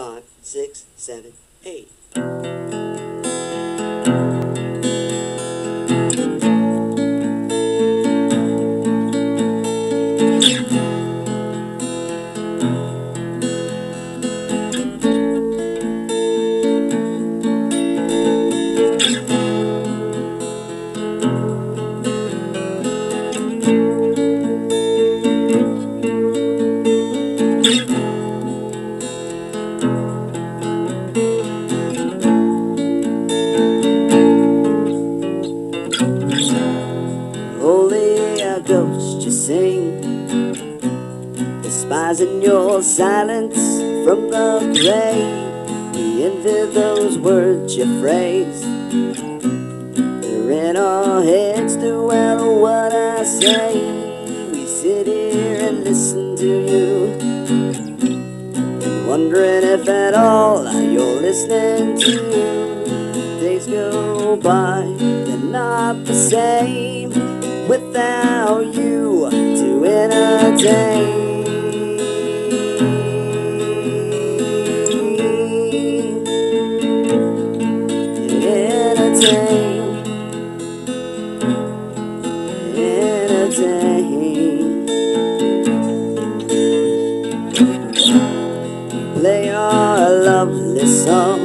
5, 6, 7, 8. Holy a ghost you sing, despising your silence from the grave. We envy those words you phrase. They're in our heads to well what I say. We sit here and listen to you, wondering if at all you're listening to. Days go by, they're not the same without you to entertain. Play our lovely song,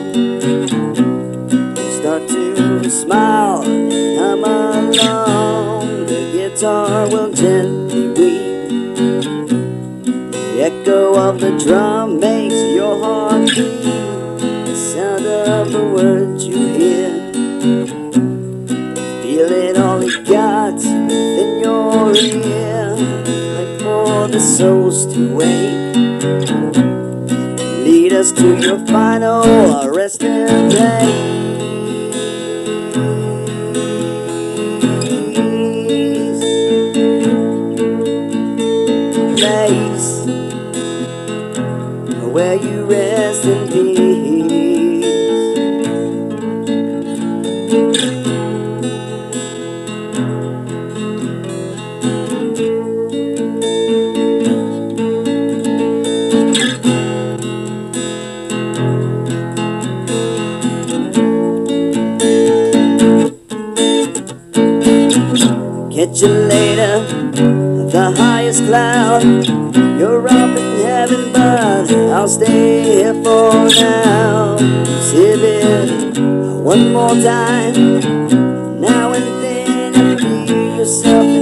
start to smile and hum along. The guitar will gently weep, the echo of the drum makes your heart beat. The sound of the words you hear, feel it all you got within your ear. Like for the souls to wake, lead us to your final resting place. Place where you rest in peace. Catch you later, the highest cloud. You're up in heaven, but I'll stay here for now. Sip it one more time, now and then you feel yourself